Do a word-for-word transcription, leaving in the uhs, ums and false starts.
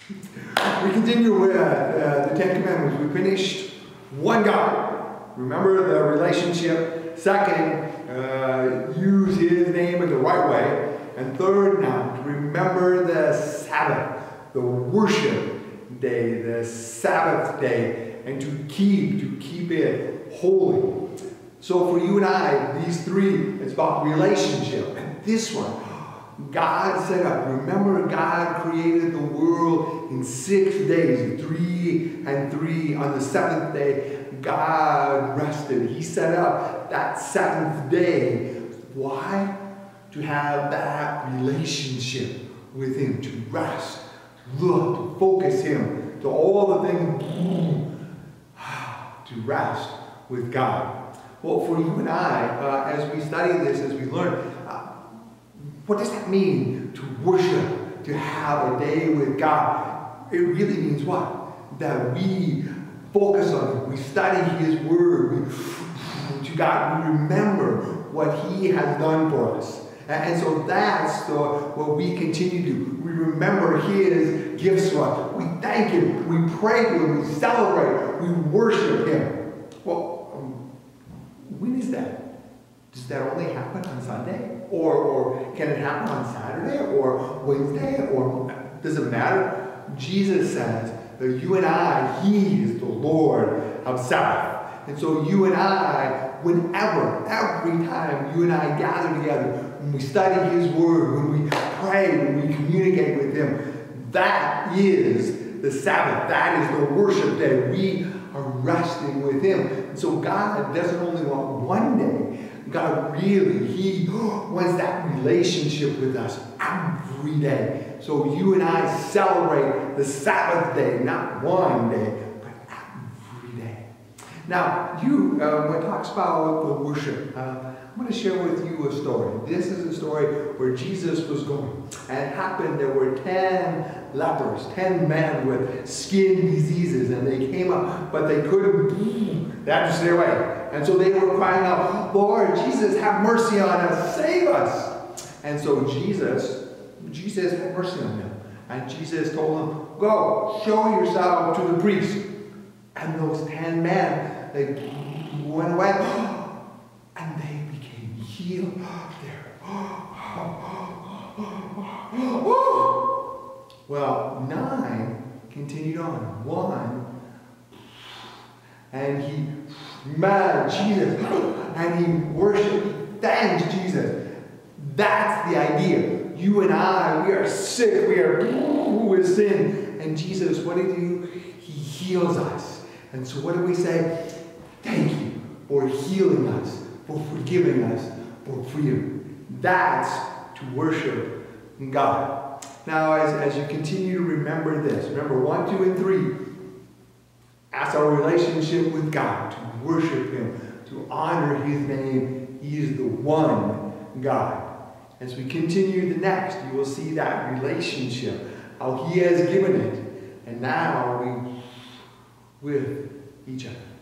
We continue with uh, the Ten Commandments. We finished one God. Remember the relationship. Second, uh, use His name in the right way. And third, now, to remember the Sabbath, the worship day, the Sabbath day, and to keep, to keep it holy. So for you and I, these three, it's about relationship. And this one, God set up. Remember, God created the world in six days, three and three. On the seventh day, God rested. He set up that seventh day. Why? To have that relationship with Him, to rest, to look, to focus Him, to all the things, to rest with God. Well, for you and I, uh, as we study this, as we learn, uh, what does that mean to worship, to have a day with God? It really means what? That we focus on Him, we study His Word, we, to God, we remember what He has done for us. And so that's the, what we continue to do. We remember His gifts to us. We thank Him. We pray to Him. We celebrate. We worship Him. Well, um, when is that? Does that only happen on Sunday? Or, or can it happen on Saturday? Or Wednesday? Or does it matter? Jesus says that you and I, He is the Lord of Sabbath. And so you and I, whenever, every time you and I gather together, when we study His Word, when we pray, when we communicate with Him, that is the Sabbath. That is the worship day. We are resting with Him. And so God doesn't only want one day. God really, He wants that relationship with us every day. So you and I celebrate the Sabbath day, not one day, but every day. Now, you, uh, when it talks about the worship, uh, I'm going to share with you a story. This is a story where Jesus was going. And it happened, there were ten lepers, ten men with skin diseases, and they came up, but they couldn't, they had to stay away. And so they were crying out, Lord, Jesus, have mercy on us, save us. And so Jesus, Jesus had mercy on them. And Jesus told them, go, show yourself to the priest. And those ten men, they went away, and they became healed. Well, nine continued on. One, and he met Jesus, and he worshiped, he thanked Jesus. That's the idea. You and I, we are sick, we are with sin. And Jesus, what did he do? He heals us. And so what do we say? Thank you for healing us, for forgiving us, for freedom. That's to worship God. Now, as, as you continue to remember this, remember one, two, and three, as our relationship with God, to worship Him, to honor His name. He is the one God. As we continue the next, you will see that relationship, how He has given it, and now we with each other.